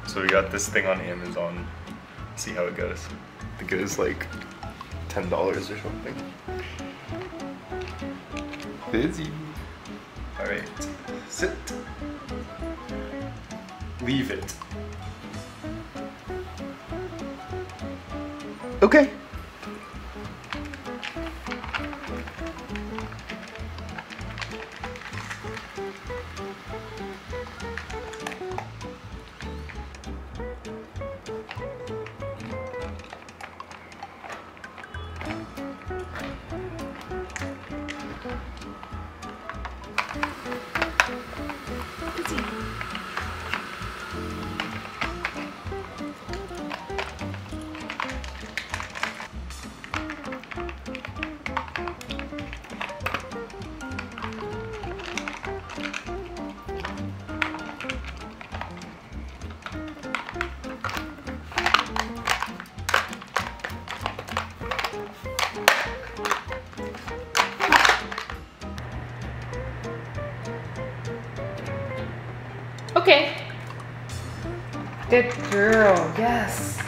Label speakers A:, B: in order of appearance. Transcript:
A: So we got this thing on Amazon. See how it goes. I think it is like $10 or something. Fizzy. Alright, sit. Leave it. Okay.
B: Okay. Good girl, yes.